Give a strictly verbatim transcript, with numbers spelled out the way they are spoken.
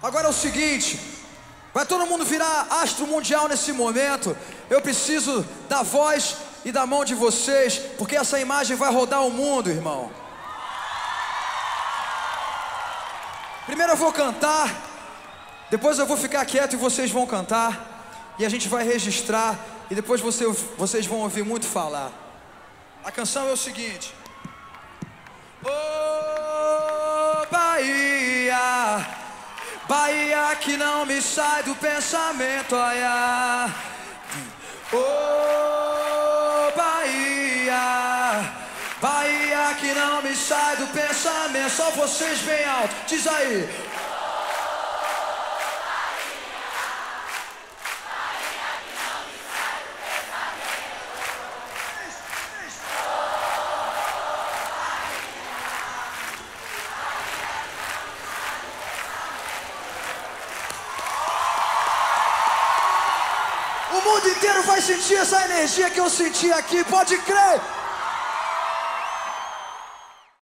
Agora é o seguinte, vai todo mundo virar astro mundial nesse momento. Eu preciso da voz e da mão de vocês, porque essa imagem vai rodar o mundo, irmão. Primeiro eu vou cantar, depois eu vou ficar quieto e vocês vão cantar, e a gente vai registrar, e depois você, vocês vão ouvir muito falar. A canção é o seguinte: ô Bahia, Bahia que não me sai do pensamento, olha. Ô Bahia, Bahia que não me sai do pensamento. Só vocês bem alto, diz aí. O mundo inteiro vai sentir essa energia que eu senti aqui, pode crer!